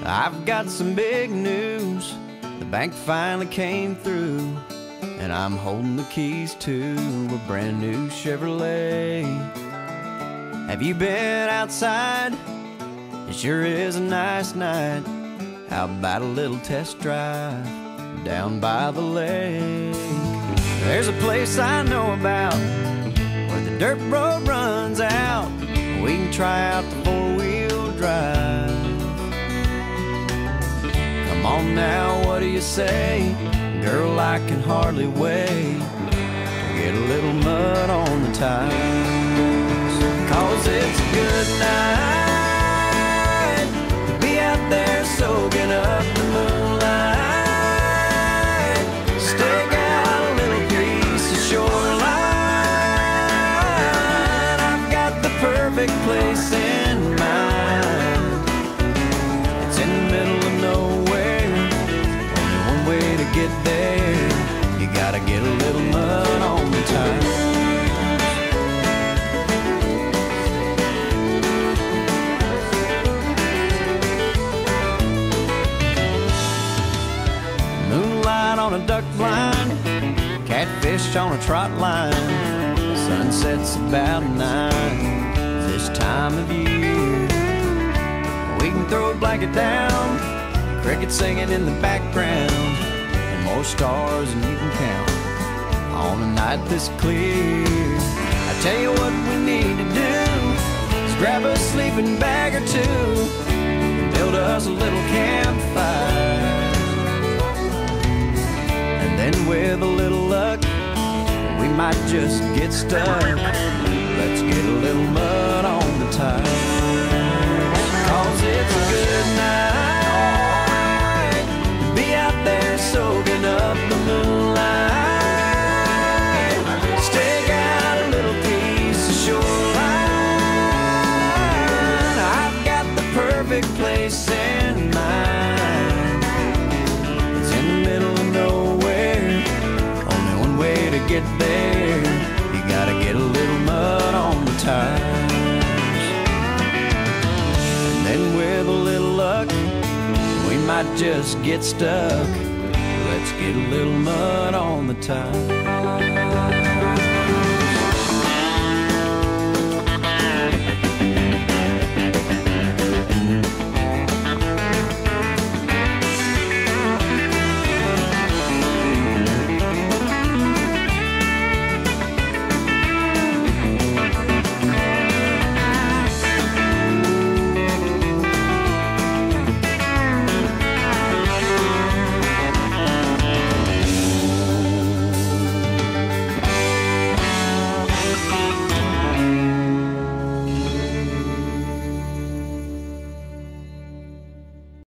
I've got some big news. The bank finally came through, and I'm holding the keys to a brand new Chevrolet. Have you been outside? It sure is a nice night. How about a little test drive down by the lake? There's a place I know about where the dirt road runs out. We can try out the four-wheel drive. Come on now, what do you say? Girl, I can hardly wait to get a little mud on the tires. 'Cause it's a good night to be out there soaking up the moonlight. Stake out a little piece of shoreline. I've got the perfect place in mind. It's in the middle of nowhere. Only one way to get there. You gotta get a little mud on the tires. Moonlight on a duck blind, catfish on a trot line. Sunset's about 9 this time of year. We can throw a blanket down, crickets singing in the background, and more stars than you can count on a night this clear. I tell you what we need to do is grab a sleeping bag or two and build us a little campfire. And then with a little luck, we might just get stuck. Let's get a little mud on the tires. 'Cause it's a good night to be out there soaking up the moonlight. Stake out a little piece of shoreline. I've got the perfect place in mind. It's in the middle of nowhere. Only one way to get there. You gotta get a little mud on the tires. And then with a little luck, we might just get stuck. Let's get a little mud on the tires.